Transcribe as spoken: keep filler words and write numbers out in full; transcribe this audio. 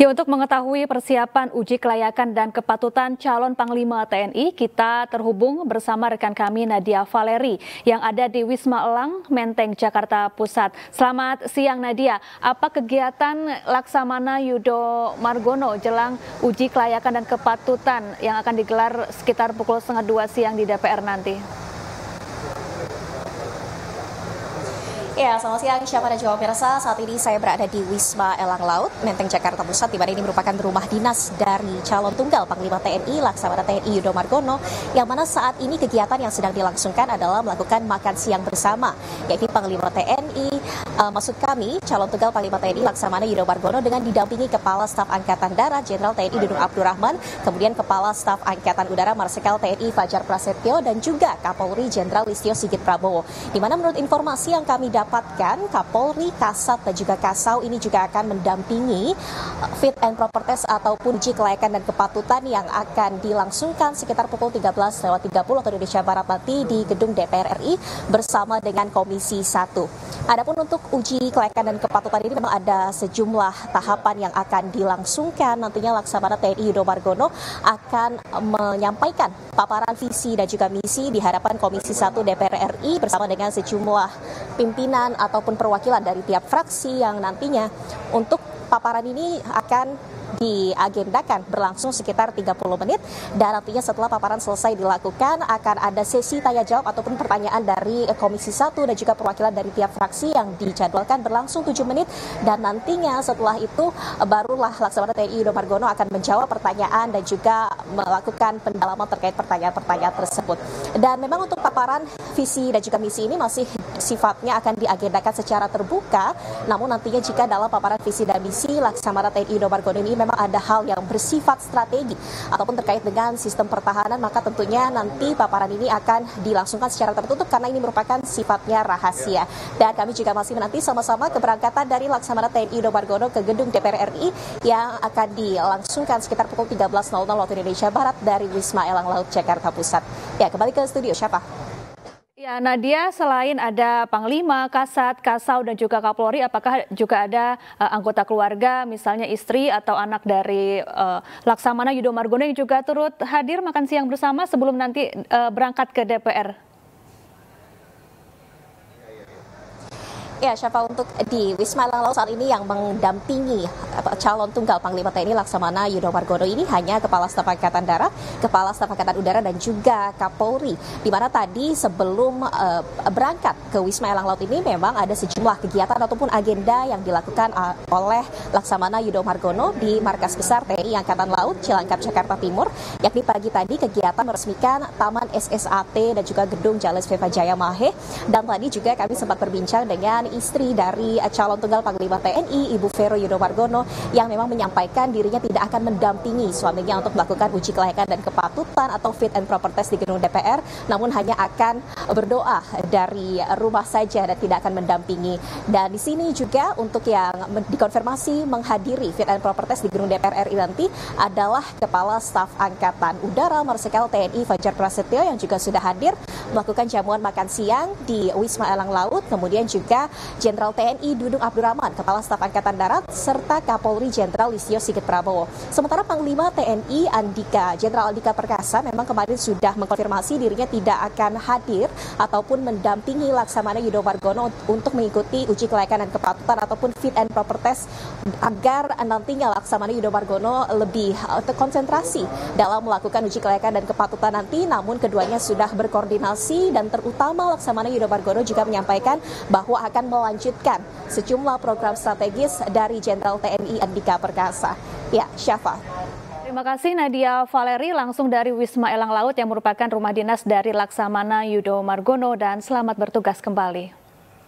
Ya, untuk mengetahui persiapan uji kelayakan dan kepatutan calon Panglima T N I, kita terhubung bersama rekan kami Nadia Valeri yang ada di Wisma Elang, Menteng, Jakarta Pusat. Selamat siang Nadia, apa kegiatan Laksamana Yudo Margono jelang uji kelayakan dan kepatutan yang akan digelar sekitar pukul setengah dua siang di D P R nanti? Ya, selamat siang Syafa dan juga pemirsa. Saat ini saya berada di Wisma Elang Laut, Menteng, Jakarta Pusat, di mana ini merupakan rumah dinas dari calon tunggal Panglima T N I, Laksamana T N I Yudo Margono, yang mana saat ini kegiatan yang sedang dilangsungkan adalah melakukan makan siang bersama, yakni Panglima T N I, uh, maksud kami calon tunggal Panglima T N I Laksamana Yudo Margono dengan didampingi Kepala Staf Angkatan Darat Jenderal T N I Dudung Abdurrahman, kemudian Kepala Staf Angkatan Udara Marsikal T N I Fajar Prasetyo, dan juga Kapolri Jenderal Listio Sigit Prabowo. Di mana menurut informasi yang kami dapatkan, Kapolri, Kasat, dan juga Kasau ini juga akan mendampingi fit and proper test ataupun uji kelayakan dan kepatutan yang akan dilangsungkan sekitar pukul tiga belas lewat tiga puluh waktu Indonesia Barat nanti di gedung D P R R I bersama dengan Komisi satu. Adapun untuk uji kelayakan dan kepatutan ini memang ada sejumlah tahapan yang akan dilangsungkan. Nantinya Laksamana T N I Yudo Margono akan menyampaikan paparan visi dan juga misi di hadapan Komisi satu D P R R I bersama dengan sejumlah pimpinan ataupun perwakilan dari tiap fraksi yang nantinya untuk paparan ini akan diagendakan berlangsung sekitar tiga puluh menit, dan nantinya setelah paparan selesai dilakukan akan ada sesi tanya jawab ataupun pertanyaan dari Komisi satu dan juga perwakilan dari tiap fraksi yang dijadwalkan berlangsung tujuh menit, dan nantinya setelah itu barulah Laksamana T N I Yudo Margono akan menjawab pertanyaan dan juga melakukan pendalaman terkait pertanyaan-pertanyaan tersebut. Dan memang untuk paparan visi dan juga misi ini masih sifatnya akan diagendakan secara terbuka, namun nantinya jika dalam paparan visi dan misi Laksamana T N I Yudo Margono ini memang ada hal yang bersifat strategi ataupun terkait dengan sistem pertahanan, maka tentunya nanti paparan ini akan dilangsungkan secara tertutup karena ini merupakan sifatnya rahasia. Dan kami juga masih menanti sama-sama keberangkatan dari Laksamana T N I Yudo Margono ke gedung D P R R I yang akan dilangsungkan sekitar pukul tiga belas waktu Indonesia Barat dari Wisma Elang Laut, Jakarta Pusat. Ya, kembali ke studio, siapa? Ya, Nadia, selain ada Panglima, Kasat, Kasau, dan juga Kapolri, apakah juga ada uh, anggota keluarga, misalnya istri atau anak dari uh, Laksamana Yudo Margono yang juga turut hadir makan siang bersama sebelum nanti uh, berangkat ke D P R? Ya, Syafa, untuk di Wisma Elang Laut saat ini yang mendampingi calon tunggal Panglima T N I Laksamana Yudo Margono ini hanya Kepala Staf Angkatan Darat, Kepala Staf Angkatan Udara, dan juga Kapolri. Di mana tadi sebelum uh, berangkat ke Wisma Elang Laut ini memang ada sejumlah kegiatan ataupun agenda yang dilakukan uh, oleh Laksamana Yudo Margono di Markas Besar T N I Angkatan Laut Cilangkap, Jakarta Timur, yakni pagi tadi kegiatan meresmikan Taman S S A T dan juga Gedung Jales Viva Jaya Mahe. Dan tadi juga kami sempat berbincang dengan istri dari calon tunggal Panglima T N I, Ibu Vero Yudo Margono, yang memang menyampaikan dirinya tidak akan mendampingi suaminya untuk melakukan uji kelayakan dan kepatutan atau fit and proper test di gedung D P R, namun hanya akan berdoa dari rumah saja dan tidak akan mendampingi. Dan di sini juga untuk yang dikonfirmasi menghadiri fit and proper test di gedung D P R R I nanti adalah Kepala Staf Angkatan Udara Marsikal T N I Fajar Prasetyo yang juga sudah hadir melakukan jamuan makan siang di Wisma Elang Laut, kemudian juga Jenderal T N I Dudung Abdurrahman, Kepala Staf Angkatan Darat, serta Kapolri Jenderal Listio Sigit Prabowo. Sementara Panglima T N I Andika, Jenderal Andika Perkasa memang kemarin sudah mengkonfirmasi dirinya tidak akan hadir ataupun mendampingi Laksamana Yudo Margono untuk mengikuti uji kelayakan dan kepatutan ataupun fit and proper test agar nantinya Laksamana Yudo Margono lebih terkonsentrasi dalam melakukan uji kelayakan dan kepatutan nanti. Namun keduanya sudah berkoordinasi dan terutama Laksamana Yudo Margono juga menyampaikan bahwa akan melanjutkan sejumlah program strategis dari Jenderal T N I Andika Perkasa. Ya, Syafa. Terima kasih Nadia Valeri langsung dari Wisma Elang Laut yang merupakan rumah dinas dari Laksamana Yudo Margono, dan selamat bertugas kembali.